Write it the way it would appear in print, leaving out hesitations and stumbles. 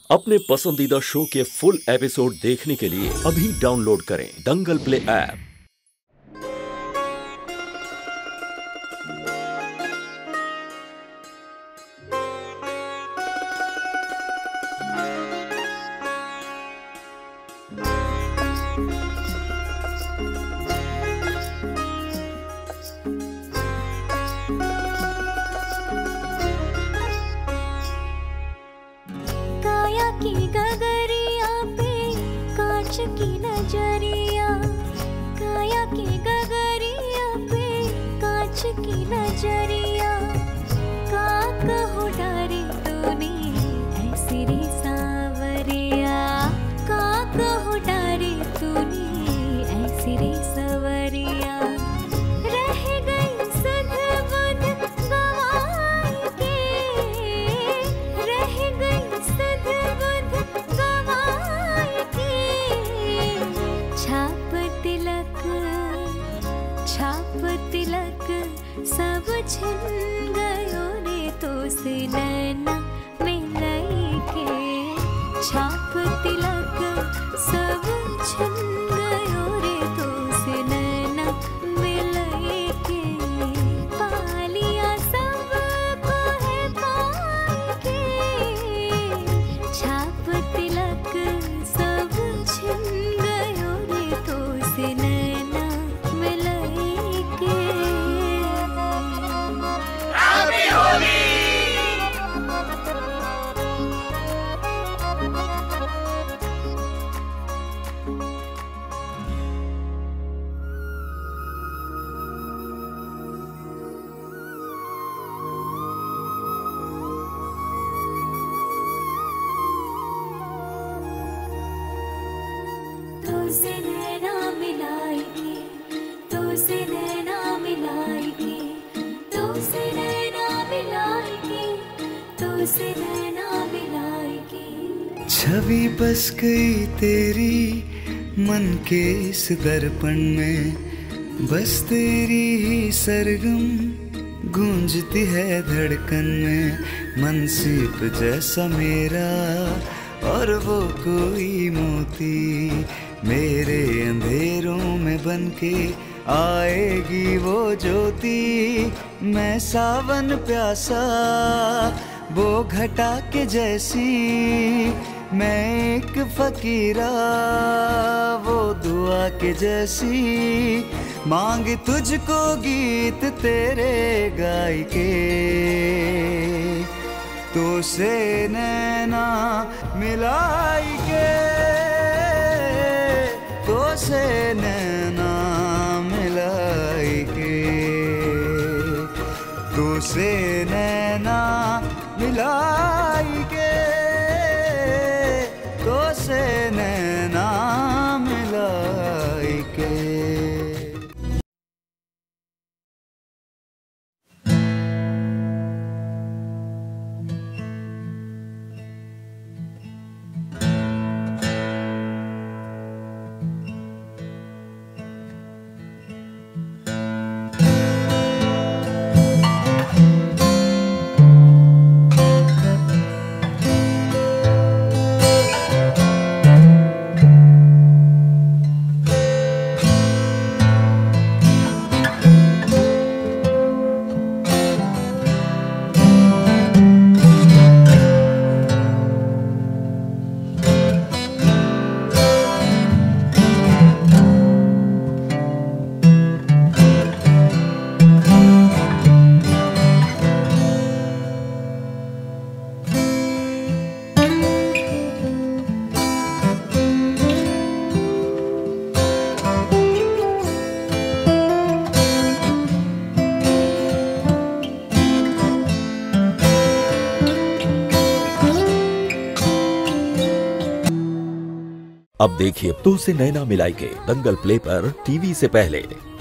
अपने पसंदीदा शो के फुल एपिसोड देखने के लिए अभी डाउनलोड करें दंगल प्ले ऐप। काया की गगरिया पे कांच की नजरिया, काया की गगरिया पे कांच की नजरिया, का कहो डारे तूने ऐसी रे सावरिया, का कहो डारे तूने ऐसी रे सवरिया। रह गई सुध बुध गवाई के, रह गई सुध बुध गवाई के। छाप तिलक सब छिन गयो रे तो से नैना मिलाई के। छाप तिलक सब छिन गयो रे तो से नैना मिलाई के। पालिया सबको है पाई के। छाप तिलक सब छिन गयो रे तो से नैना मिलाई के। तुझसे नैना मिलाएंगे, तुझसे नैना मिलाएंगे, तुझसे नैना मिलाएंगे, तुझसे नैना मिलाएंगे। छवि बस गई तेरी मन के इस दर्पण में, बस तेरी ही सरगम गूंजती है धड़कन में। मन सीप जैसा मेरा और वो कोई मोती, मेरे अंधेरों में बनके आएगी वो ज्योति। मैं सावन प्यासा वो घटा के जैसी, मैं एक फकीरा वो दुआ के जैसी। मांग तुझको गीत तेरे गाय के, तो से नैना मिलाई के, तो से नैना मिलाई के, तो से नैना मिलाई के, तो से नैना मिलाई के। अब देखिए तुझसे नैना मिलाई के दंगल प्ले पर टीवी से पहले।